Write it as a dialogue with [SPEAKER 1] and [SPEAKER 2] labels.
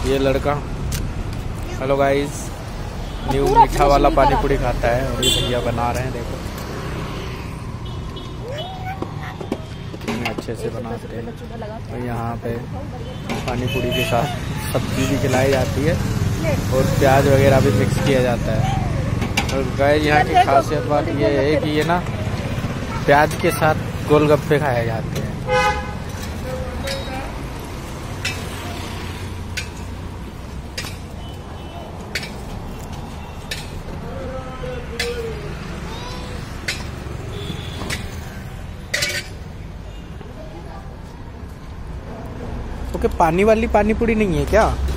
[SPEAKER 1] ये लड़का, hello guys, new मीठा वाला पानी पूरी खाता है और ये भैया बना रहे हैं, देखो अच्छे से बनाते हैं। और यहाँ पे पानी पूरी के साथ सब्जी भी खिलाई जाती है और प्याज वगैरह भी मिक्स किया जाता है। और गाइस यहाँ की खासियत बात ये है कि ये ना प्याज के साथ गोलगप्पे खाए जाते हैं। ओके, पानी वाली पानी पूरी नहीं है क्या?